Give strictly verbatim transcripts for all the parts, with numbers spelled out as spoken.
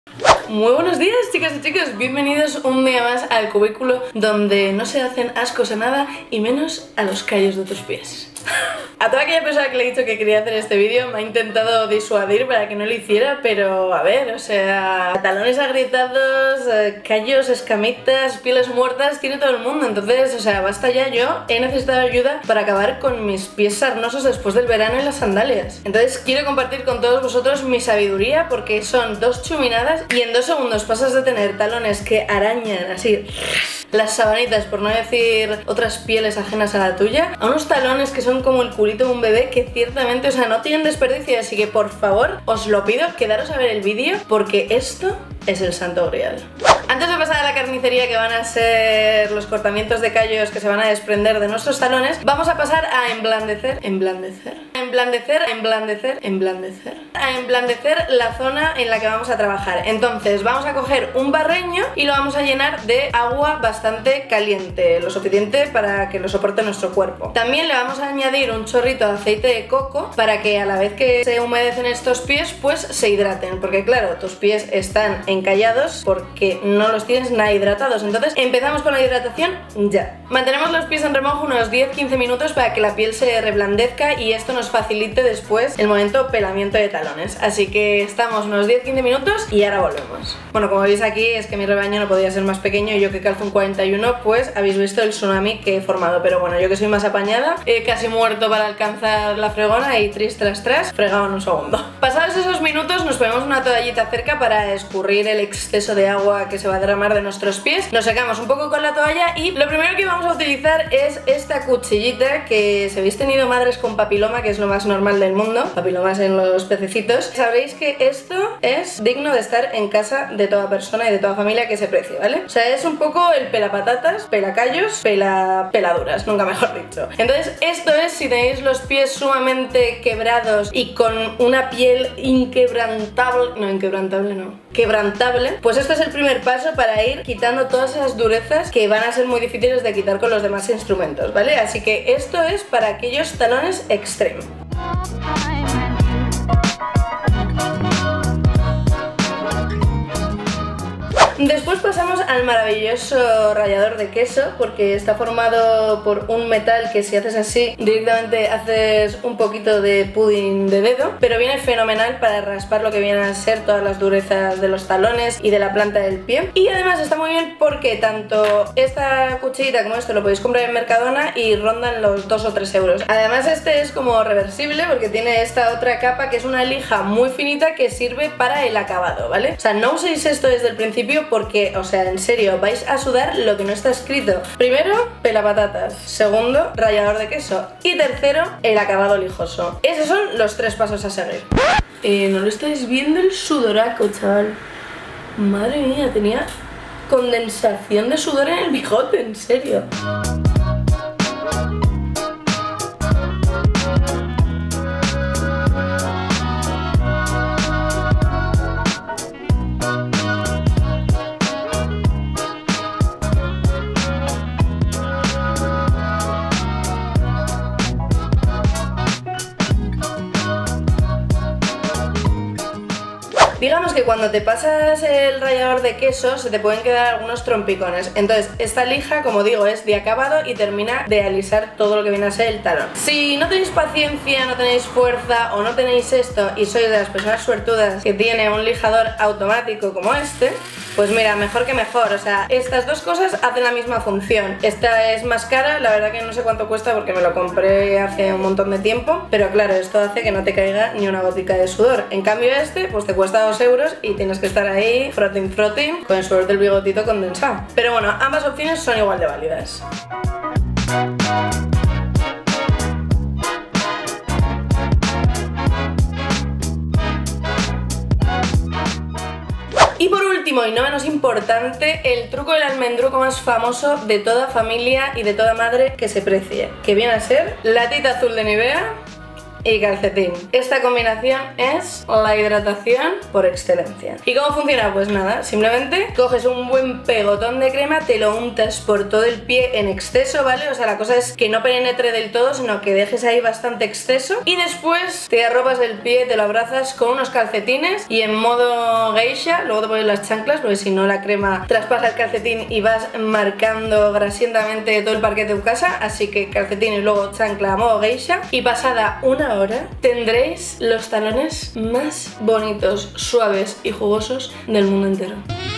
Muy buenos días, chicas y chicos, bienvenidos un día más al cubículo donde no se hacen ascos a nada y menos a los callos de tus pies. A toda aquella persona que le he dicho que quería hacer este vídeo me ha intentado disuadir para que no lo hiciera, pero a ver, o sea, talones agrietados, callos, escamitas, pieles muertas, tiene todo el mundo. Entonces, o sea, basta ya, yo he necesitado ayuda para acabar con mis pies sarnosos después del verano y las sandalias. Entonces quiero compartir con todos vosotros mi sabiduría, porque son dos chuminadas y en dos segundos pasas de tener talones que arañan así las sabanitas, por no decir otras pieles ajenas a la tuya, a unos talones que son como el culito de un bebé que ciertamente, o sea, no tienen desperdicio. Así que por favor, os lo pido, quedaros a ver el vídeo porque esto es el santo grial. Antes de pasar a la carnicería, que van a ser los cortamientos de callos que se van a desprender de nuestros talones, vamos a pasar a emblandecer, emblandecer, emblandecer, emblandecer, emblandecer, a emblandecer la zona en la que vamos a trabajar. Entonces vamos a coger un barreño y lo vamos a llenar de agua bastante caliente, lo suficiente para que lo soporte nuestro cuerpo. También le vamos a añadir un chorrito de aceite de coco para que a la vez que se humedecen estos pies, pues se hidraten, porque claro, tus pies están encallados porque no los tienes nada hidratados. Entonces empezamos con la hidratación ya. Mantenemos los pies en remojo unos diez a quince minutos para que la piel se reblandezca y esto nos facilite después el momento pelamiento de talones. Así que estamos unos diez a quince minutos y ahora volvemos. Bueno, como veis aquí es que mi rebaño no podía ser más pequeño y yo que calzo un cuarenta y uno, pues habéis visto el tsunami que he formado. Pero bueno, yo que soy más apañada, he casi muerto para alcanzar la fregona y tris tras tras, fregado en un segundo. Pasados esos minutos nos ponemos una toallita cerca para escurrir el exceso de agua que se va a derramar de nuestros pies. Nos secamos un poco con la toalla y lo primero que vamos a utilizar es esta cuchillita que, si habéis tenido madres con papiloma, que es lo más normal del mundo, papilomas en los pececitos, sabréis que esto es digno de estar en casa de toda persona y de toda familia que se precie, ¿vale? O sea, es un poco el pelapatatas, pelacallos, pela... peladuras, nunca mejor dicho. Entonces esto es si tenéis los pies sumamente quebrados y con una piel inquebrantable, no, inquebrantable no, quebrantable, pues esto es el primer paso para ir quitando todas esas durezas que van a ser muy difíciles de quitar con los demás instrumentos, ¿vale? Así que esto es para aquellos talones extremos. Después pasamos al maravilloso rallador de queso, porque está formado por un metal que si haces así directamente haces un poquito de pudding de dedo, pero viene fenomenal para raspar lo que vienen a ser todas las durezas de los talones y de la planta del pie. Y además está muy bien porque tanto esta cuchillita como esto lo podéis comprar en Mercadona y rondan los dos o tres euros. Además este es como reversible porque tiene esta otra capa que es una lija muy finita que sirve para el acabado, ¿vale? O sea, no uséis esto desde el principio porque, o sea, en serio, vais a sudar lo que no está escrito. Primero, pelapatatas. Segundo, rallador de queso. Y tercero, el acabado lijoso. Esos son los tres pasos a seguir. Eh, ¿no lo estáis viendo el sudoraco, chaval? Madre mía, tenía condensación de sudor en el bigote, en serio. Digamos que cuando te pasas el rallador de queso se te pueden quedar algunos trompicones. Entonces esta lija, como digo, es de acabado y termina de alisar todo lo que viene a ser el talón. Si no tenéis paciencia, no tenéis fuerza o no tenéis esto y sois de las personas suertudas que tiene un lijador automático como este, pues mira, mejor que mejor. O sea, estas dos cosas hacen la misma función. Esta es más cara, la verdad que no sé cuánto cuesta porque me lo compré hace un montón de tiempo, pero claro, esto hace que no te caiga ni una gotica de sudor. En cambio este, pues te cuesta dos euros y tienes que estar ahí frotting frotting con el sudor del bigotito condensado. Pero bueno, ambas opciones son igual de válidas. Y por último y no menos importante, el truco del almendruco más famoso de toda familia y de toda madre que se precie, que viene a ser latita azul de Nivea y calcetín. Esta combinación es la hidratación por excelencia. ¿Y cómo funciona? Pues nada, simplemente coges un buen pegotón de crema, te lo untas por todo el pie en exceso, ¿vale? O sea, la cosa es que no penetre del todo, sino que dejes ahí bastante exceso, y después te arropas el pie, te lo abrazas con unos calcetines y en modo geisha, luego te pones las chanclas porque si no la crema traspasa el calcetín y vas marcando grasientamente todo el parquet de tu casa, así que calcetín y luego chancla a modo geisha, y pasada una hora tendréis los talones más bonitos, suaves y jugosos del mundo entero.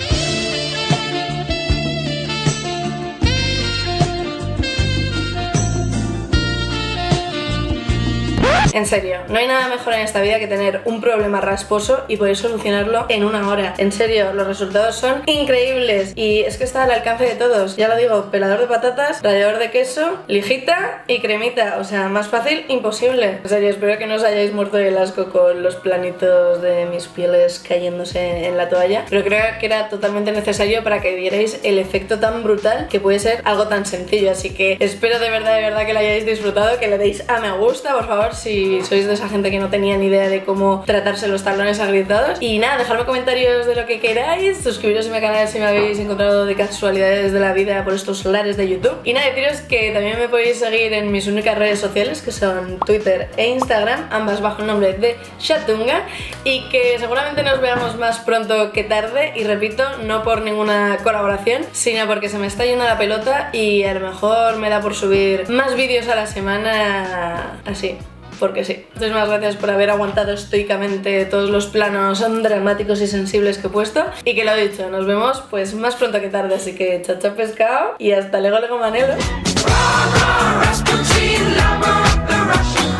En serio, no hay nada mejor en esta vida que tener un problema rasposo y poder solucionarlo en una hora. En serio, los resultados son increíbles y es que está al alcance de todos. Ya lo digo, pelador de patatas, rallador de queso, lijita y cremita. O sea, más fácil, imposible. En serio, espero que no os hayáis muerto del asco con los planitos de mis pieles cayéndose en la toalla, pero creo que era totalmente necesario para que vierais el efecto tan brutal que puede ser algo tan sencillo. Así que espero de verdad, de verdad que lo hayáis disfrutado, que le deis a me gusta, por favor, si Si sois de esa gente que no tenía ni idea de cómo tratarse los talones agrietados. Y nada, dejadme comentarios de lo que queráis, suscribiros a mi canal si me habéis encontrado de casualidades de la vida por estos lares de YouTube. Y nada, deciros que también me podéis seguir en mis únicas redes sociales, que son Twitter e Instagram, ambas bajo el nombre de Shatunga, y que seguramente nos veamos más pronto que tarde, y repito, no por ninguna colaboración, sino porque se me está yendo la pelota y a lo mejor me da por subir más vídeos a la semana así. Porque sí. Muchísimas gracias por haber aguantado estoicamente todos los planos dramáticos y sensibles que he puesto. Y que lo he dicho, nos vemos pues más pronto que tarde. Así que chao chao pescado y hasta luego, Lego Manelo.